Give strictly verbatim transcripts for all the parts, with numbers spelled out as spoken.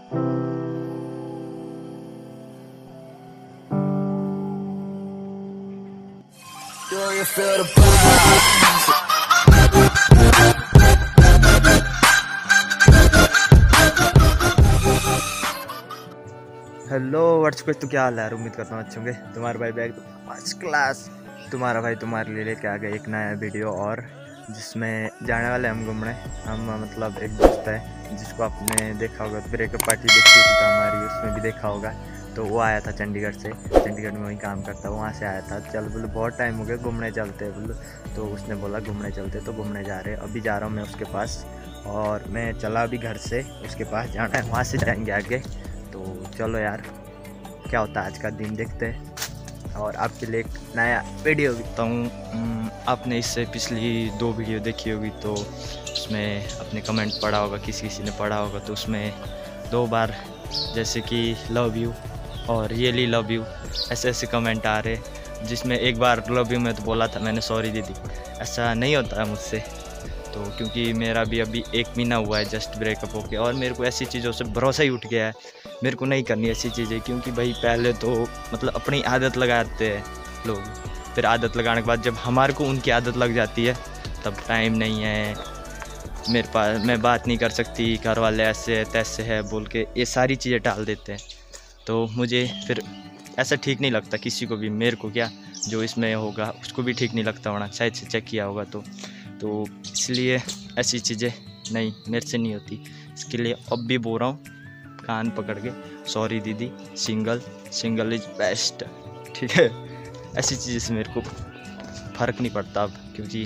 Hello what's कुछ, तो क्या हाल है? उम्मीद करता हूँ अच्छे होंगे। तुम्हारा भाई बैग फर्स्ट क्लास, तुम्हारा भाई तुम्हारे लिए लेके आ गया एक नया वीडियो, और जिसमें जाने वाले हम घूमने। हम मतलब एक दोस्त है जिसको आपने देखा होगा, तो ब्रेकअप पार्टी देखी थी तो हमारी, उसमें भी देखा होगा। तो वो आया था चंडीगढ़ से, चंडीगढ़ में वहीं काम करता, वहाँ से आया था। चल बोलो बहुत टाइम हो गया, घूमने चलते हैं बोलो। तो उसने बोला घूमने चलते, तो घूमने जा रहे हैं। अभी जा रहा हूँ मैं उसके पास, और मैं चला अभी घर से, उसके पास जाना है, वहाँ से जाएंगे आगे। तो चलो यार, क्या होता है आज का दिन देखते हैं, और आपके लिए एक नया वीडियो भी हूँ। आपने इससे पिछली दो वीडियो देखी होगी, तो उसमें अपने कमेंट पढ़ा होगा, किसी किसी ने पढ़ा होगा। तो उसमें दो बार जैसे कि लव यू और रियली लव यू ऐसे ऐसे कमेंट आ रहे, जिसमें एक बार लव यू में तो बोला था मैंने सॉरी दीदी। ऐसा नहीं होता है मुझसे, तो क्योंकि मेरा भी अभी एक महीना हुआ है जस्ट ब्रेकअप होके, और मेरे को ऐसी चीज़ों से भरोसा ही उठ गया है। मेरे को नहीं करनी ऐसी चीज़ें, क्योंकि भाई पहले तो मतलब अपनी आदत लगाते हैं लोग, फिर आदत लगाने के बाद जब हमारे को उनकी आदत लग जाती है, तब टाइम नहीं है मेरे पास, मैं बात नहीं कर सकती, घर वाले ऐसे है तैसे है बोल के ये सारी चीज़ें टाल देते हैं। तो मुझे फिर ऐसा ठीक नहीं लगता किसी को भी, मेरे को क्या, जो इसमें होगा उसको भी ठीक नहीं लगता होना, शायद से चेक किया होगा। तो तो इसलिए ऐसी चीज़ें नहीं, मेरे से नहीं होती। इसके लिए अब भी बोल रहा हूँ कान पकड़ के, सॉरी दीदी, सिंगल सिंगल इज बेस्ट, ठीक है। ऐसी चीज़ से मेरे को फ़र्क नहीं पड़ता अब, क्योंकि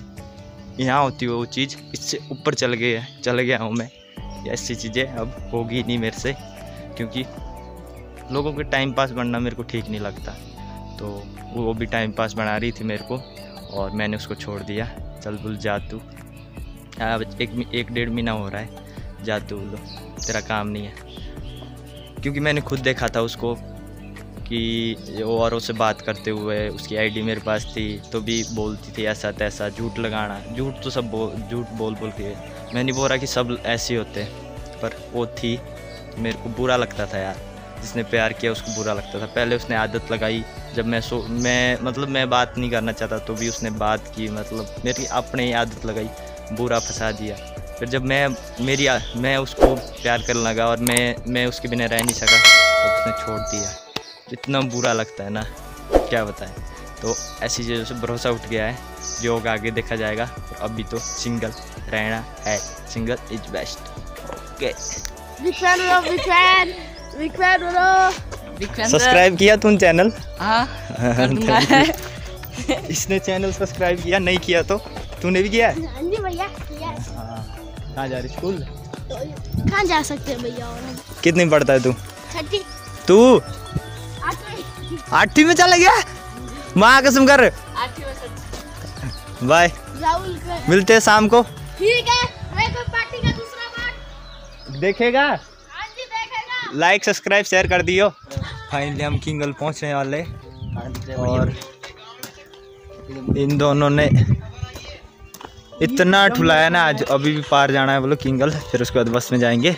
यहाँ होती है वो चीज़, इससे ऊपर चल गए चल गया हूँ मैं। ऐसी चीज़ें अब होगी नहीं मेरे से, क्योंकि लोगों के टाइम पास बनना मेरे को ठीक नहीं लगता। तो वो भी टाइम पास बना रही थी मेरे को, और मैंने उसको छोड़ दिया। चल बोल जा तू, अब एक एक डेढ़ महीना हो रहा है, जा तू बोलो, तेरा काम नहीं है। क्योंकि मैंने खुद देखा था उसको कि वो औरों से बात करते हुए, उसकी आईडी मेरे पास थी, तो भी बोलती थी ऐसा तैसा, झूठ लगाना, झूठ तो सब बोल झूठ बोल बोल के। मैं नहीं बोल रहा कि सब ऐसे होते हैं, पर वो थी, मेरे को बुरा लगता था यार। जिसने प्यार किया उसको बुरा लगता था। पहले उसने आदत लगाई, जब मैं सो मैं मतलब मैं बात नहीं करना चाहता तो भी उसने बात की, मतलब मेरी अपने ही आदत लगाई, बुरा फंसा दिया। फिर जब मैं मेरी मैं उसको प्यार करने लगा और मैं मैं उसके बिना रह नहीं सका, तो उसने छोड़ दिया। इतना बुरा लगता है ना, क्या बताएं। तो ऐसी चीज़ों से भरोसा उठ गया है, जो होगा आगे देखा जाएगा। तो अभी तो सिंगल रहना है, single is best. Okay, subscribe किया तूने चैनल? हाँ, इसने चैनल सब्सक्राइब किया, नहीं किया तो तूने भी किया है? हाँ जी भैया, कहाँ जा रही स्कूल? कहाँ जा सकते हैं भैया? और हम कितनी पढ़ता है तू? छठी। तू आठवीं। आठवीं में चला गया? माँ कसम कर। आठवीं में छठी। बाय, राहुल का मिलते हैं शाम को। ठीक है, मैं तो पार्टी का दूसरा पार्ट देखेगा? हाँ जी देखेगा। लाइक सब्सक्राइब शेयर कर दियो। फाइनली हम किंगल पहुँचने वाले, और इन दोनों ने इतना ठुलाया ना आज। अभी भी पार जाना है बोलो किंगल, फिर उसके बाद बस में जाएंगे।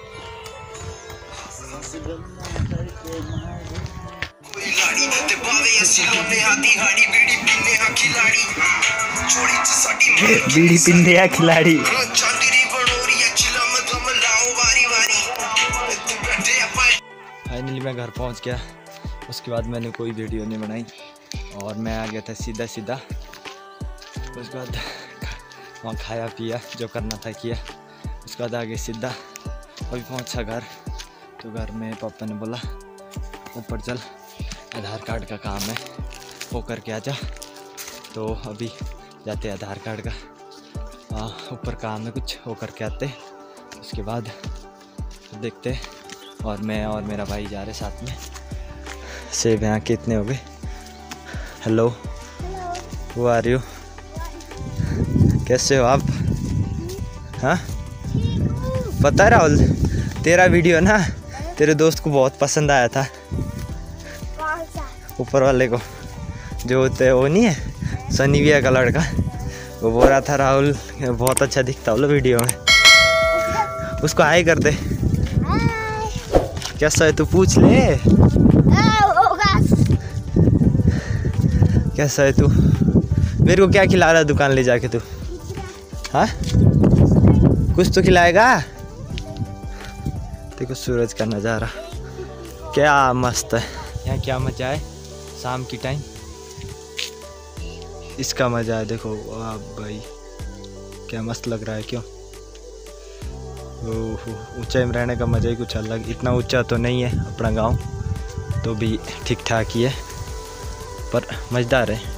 बीड़ी पिंदे या खिलाड़ी। फाइनली मैं घर पहुंच गया। उसके बाद मैंने कोई वीडियो नहीं बनाई, और मैं आ गया था सीधा सीधा। उसके बाद वहाँ खाया पिया, जो करना था किया। उसके बाद आगे सीधा अभी पहुँचा घर। तो घर में पापा ने बोला ऊपर चल, आधार कार्ड का काम है, वो करके आ जा। तो अभी जाते आधार कार्ड का ऊपर काम है कुछ, वो करके आते। उसके बाद देखते, और मैं और मेरा भाई जा रहे साथ में। सेब यहाँ कितने हो गए? हेलो, वो आ रही हो? कैसे हो आप? हाँ, पता है राहुल, तेरा वीडियो ना तेरे दोस्त को बहुत पसंद आया था। ऊपर वाले को, जो होते हैं वो नहीं है, सनी विया का लड़का, वो बोल रहा था राहुल बहुत अच्छा दिखता बोलो वीडियो में। उसको हाय कर दे। कैसा है तू पूछ ले। कैसा है तू? मेरे को क्या खिला रहा है दुकान ले जाके तू? हाँ कुछ तो खिलाएगा। देखो सूरज का नज़ारा क्या मस्त है। यहाँ क्या मजा है शाम की टाइम, इसका मजा है। देखो वाह भाई क्या मस्त लग रहा है क्यों। ओह ऊंचाई में रहने का मज़ा ही कुछ अलग। इतना ऊंचा तो नहीं है अपना गांव, तो भी ठीक ठाक ही है पर मज़ेदार है।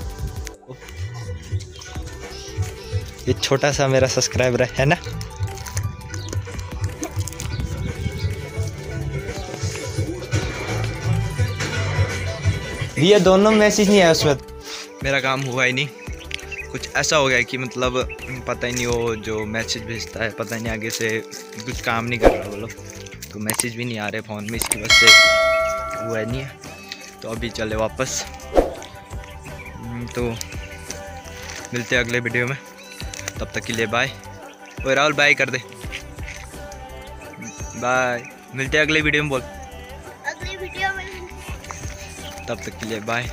ये छोटा सा मेरा सब्सक्राइबर है ना। ये दोनों मैसेज नहीं है उसमें। मेरा काम हुआ ही नहीं, कुछ ऐसा हो गया कि मतलब पता ही नहीं वो जो मैसेज भेजता है पता नहीं आगे से कुछ काम नहीं कर रहा वो लोग, तो मैसेज भी नहीं आ रहे फ़ोन में, इसकी वजह से हुआ नहीं है। तो अभी चले वापस, तो मिलते हैं अगले वीडियो में, तब तक के लिए बाय। ओए राहुल बाय कर दे, बाय। मिलते हैं अगले वीडियो में, बोल अगली वीडियो में। तब तक के लिए बाय।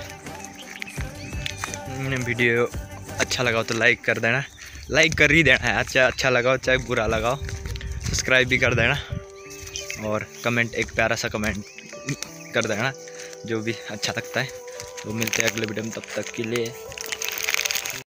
वीडियो अच्छा लगा हो तो लाइक कर देना, लाइक कर ही देना है। अच्छा अच्छा लगा हो चाहे बुरा लगा हो, सब्सक्राइब भी कर देना और कमेंट एक प्यारा सा कमेंट कर देना जो भी अच्छा लगता है। तो मिलते हैं अगले वीडियो में, तब तक के लिए